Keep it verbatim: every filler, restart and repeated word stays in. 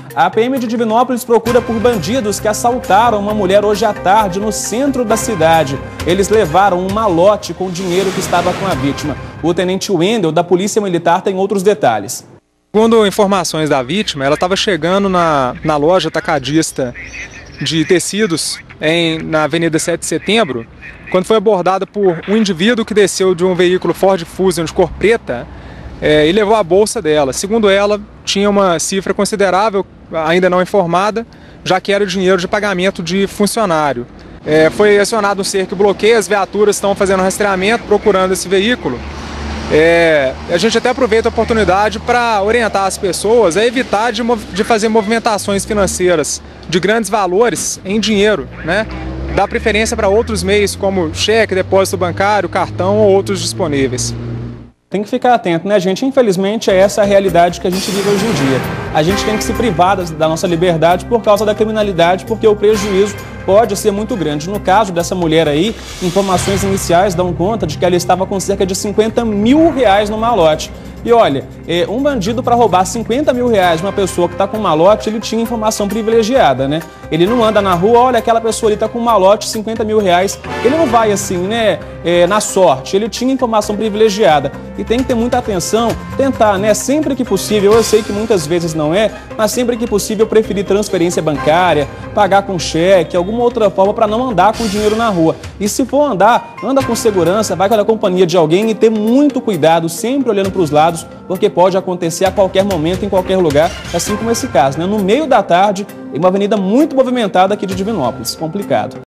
A P M de Divinópolis procura por bandidos que assaltaram uma mulher hoje à tarde no centro da cidade. Eles levaram um malote com dinheiro que estava com a vítima. O tenente Wendel, da Polícia Militar, tem outros detalhes. Segundo informações da vítima, ela estava chegando na, na loja atacadista de tecidos em, na Avenida sete de Setembro, quando foi abordada por um indivíduo que desceu de um veículo Ford Fusion de cor preta é, e levou a bolsa dela. Segundo ela, tinha uma cifra considerável, ainda não informada, já que era dinheiro de pagamento de funcionário. É, foi acionado um cerco e bloqueio, as viaturas estão fazendo rastreamento, procurando esse veículo. É, a gente até aproveita a oportunidade para orientar as pessoas a evitar de, de fazer movimentações financeiras de grandes valores em dinheiro, né? Dá preferência para outros meios como cheque, depósito bancário, cartão ou outros disponíveis. Tem que ficar atento, né, gente? Infelizmente, é essa a realidade que a gente vive hoje em dia. A gente tem que se privar da nossa liberdade por causa da criminalidade, porque o prejuízo pode ser muito grande. No caso dessa mulher aí, informações iniciais dão conta de que ela estava com cerca de cinquenta mil reais no malote. E olha, um bandido para roubar cinquenta mil reais de uma pessoa que está com malote, ele tinha informação privilegiada, né? Ele não anda na rua, olha, aquela pessoa ali está com malote, cinquenta mil reais. Ele não vai assim, né, é, na sorte. Ele tinha informação privilegiada. E tem que ter muita atenção, tentar, né, sempre que possível, eu sei que muitas vezes não é, mas sempre que possível preferir transferência bancária, pagar com cheque, alguma outra forma para não andar com dinheiro na rua. E se for andar, anda com segurança, vai com a companhia de alguém e ter muito cuidado, sempre olhando para os lados, porque pode acontecer a qualquer momento, em qualquer lugar, assim como esse caso, né? No meio da tarde, em uma avenida muito movimentada aqui de Divinópolis. Complicado.